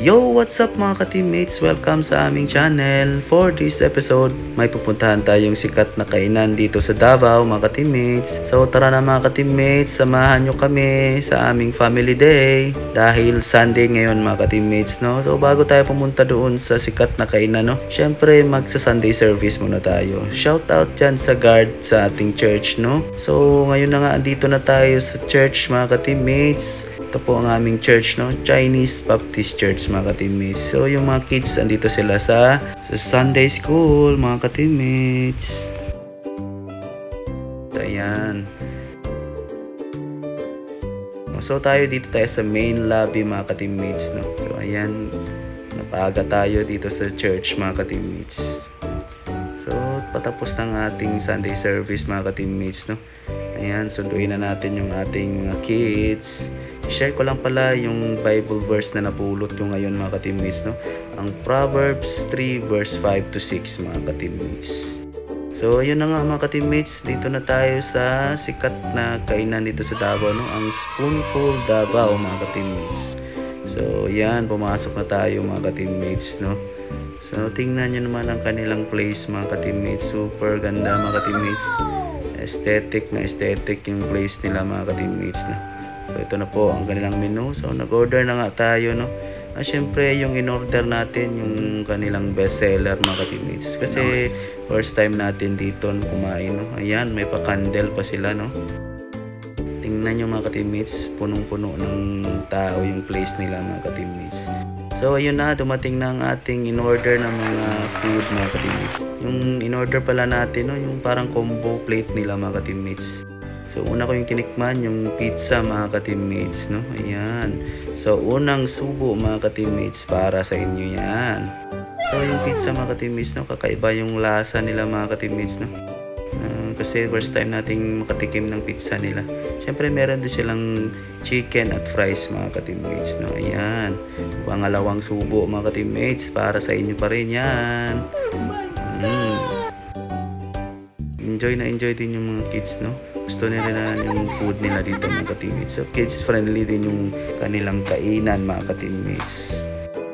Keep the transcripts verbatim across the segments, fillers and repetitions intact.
Yo! What's up mga ka-teammates? Welcome sa aming channel. For this episode, may pupuntahan tayong sikat na kainan dito sa Davao mga ka-teammates. So tara na mga ka-teammates, samahan nyo kami sa aming family day. Dahil Sunday ngayon mga ka-teammates, no? So bago tayo pumunta doon sa sikat na kainan, no? Syempre magsa-Sunday service muna tayo. Shout out dyan sa guard sa ating church, no? So ngayon na nga, andito na tayo sa church mga ka-teammates. Ito po ang aming church, no? Chinese Baptist Church mga ka-teammates. So yung mga kids andito sila sa, sa Sunday school mga ka-teammates. Ayan. So tayo dito tayo sa main lobby mga ka-teammates, no? So ayan, napaaga tayo dito sa church mga ka-teammates. So patapos ng ating Sunday service mga ka-teammates, no? Ayan, sunduin na natin yung ating mga kids. Share ko lang pala yung Bible verse na napulot ko ngayon mga ka-teammates, no? Ang Proverbs three verse five to six mga ka-teammates. So ayun na nga mga ka-teammates, dito na tayo sa sikat na kainan dito sa Davao, no? Ang Spoonful Davao mga ka-teammates. So yan, pumasok na tayo mga ka-teammates, no? So tingnan nyo naman ang kanilang place mga ka-teammates. Super ganda mga ka-teammates. Aesthetic na aesthetic yung place nila mga ka-teammates, no? So ito na po ang kanilang menu. So nag-order na nga tayo, no? Ah, syempre yung in-order natin yung kanilang best seller mga ka-teammates. Kasi first time natin dito kumain, no? Ayan, may pa-candle pa sila, no? Tingnan nyo mga ka-teammates, punong-puno ng tao yung place nila mga ka-teammates. So ayun na, dumating na ang ating in-order ng mga food mga ka-teammates. Yung in-order pala natin, no? Yung parang combo plate nila mga ka-teammates. So una ko yung tinikman, yung pizza mga ka-teammates, no? Ayan. So unang subo mga ka-teammates para sa inyo yan. So yung pizza mga ka-teammates, no? Kakaiba yung lasa nila mga ka-teammates, no? Uh, kasi first time nating makatikim ng pizza nila. Syempre meron din silang chicken at fries mga ka-teammates, no? Ayan. Pangalawang subo mga ka-teammates para sa inyo pa rin yan. Mm. Enjoy na enjoy din yung mga kids, no? Gusto nila na yung food nila dito mga ka-teammates. So kids friendly din yung kanilang kainan mga ka-teammates.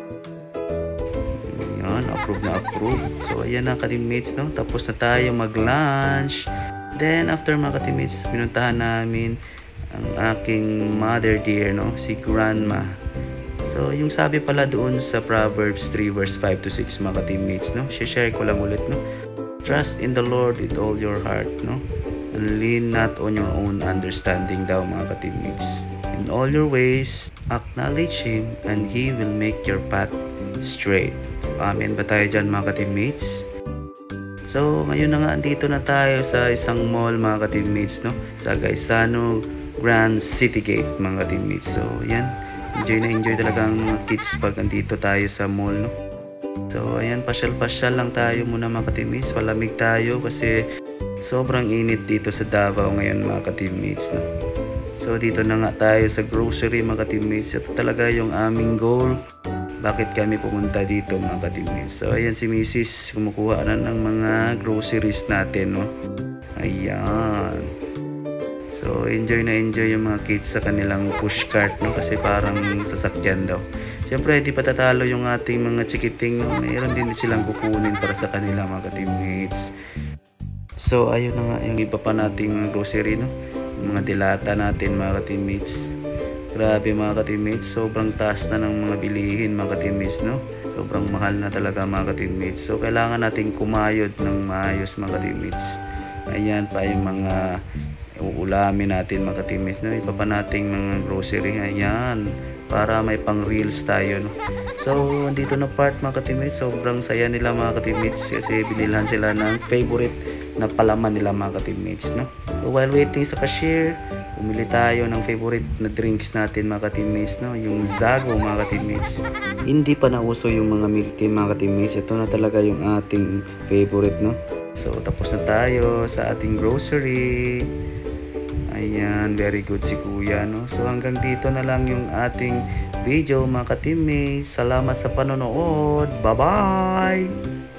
Ayan, approve na approve. So ayan na ka-teammates, no? Tapos na tayo mag-lunch. Then after mga ka-teammates, pinuntahan namin ang aking mother dear, no? Si grandma. So yung sabi pala doon sa Proverbs three verse five to six mga ka-teammates, no? Share ko lang ulit, no? Trust in the Lord with all your heart, no? And lean not on your own understanding daw mga ka-teammates. In all your ways, acknowledge Him and He will make your path straight. Amen ba tayo dyan mga ka-teammates? So ngayon na nga, andito na tayo sa isang mall mga ka-teammates, no? Sa Gaisano Grand City Gate mga ka-teammates. So yan, enjoy na enjoy talaga ang mga kids pag andito tayo sa mall, no? So ayan, pasyal-pasyal lang tayo muna mga ka-teammates. Palamig tayo kasi sobrang init dito sa Davao ngayon mga ka-teammates, no? So dito na nga tayo sa grocery mga ka-teammates. Ito talaga yung aming goal. Bakit kami pumunta dito mga ka-teammates? So ayan si Missus kumukuha na ng mga groceries natin, no? Ayan. So enjoy na enjoy yung mga kids sa kanilang pushcart, no? Kasi parang sasakyan daw. Siyempre, di patatalo yung ating mga chikiting, no? Mayroon din silang kukunin para sa kanila mga ka-teammates. So, ayun na nga yung iba pa nating mga grocery, no? Yung mga dilata natin mga ka-teammates. Grabe mga ka-teammates, sobrang taas na ng mga bilihin mga ka-teammates, no? Sobrang mahal na talaga mga ka-teammates. So, kailangan nating kumayod ng maayos mga ka-teammates. Ayan pa yung mga uulamin natin mga ka-teammates, no? Iba pa nating mga grocery, ayan, para may pang reels tayo, no? So andito na part mga ka-teammates, sobrang saya nila mga ka-teammates kasi binilhan sila ng favorite na palaman nila mga ka-teammates, no? So while waiting sa cashier, umili tayo ng favorite na drinks natin mga ka-teammates, no? Yung Zago mga ka-teammates. Hindi pa nauso yung mga milk tea mga ka-teammates. Ito na talaga yung ating favorite, no? So tapos na tayo sa ating grocery. Ayan, very good si Kuya, no? So hanggang dito na lang yung ating video mga ka-teammates. Salamat sa panonood. Bye-bye!